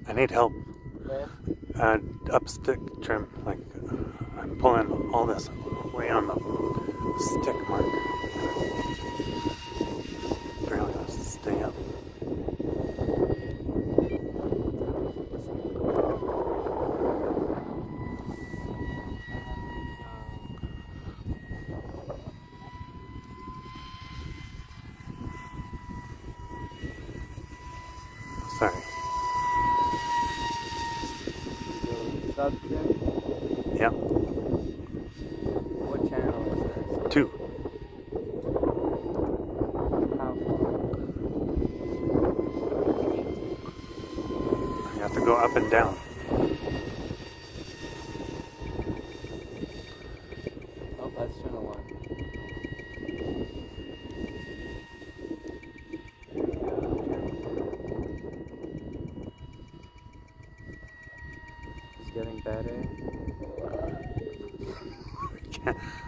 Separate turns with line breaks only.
I need help.
With?
Up stick trim. Like, I'm pulling all this way on the stick, Mark. Barely gonna stay up. Sorry.
Subject?
Yep.
What channel is this?
2.
How
You have to go up and down.
Oh, that's channel 1. It's getting better.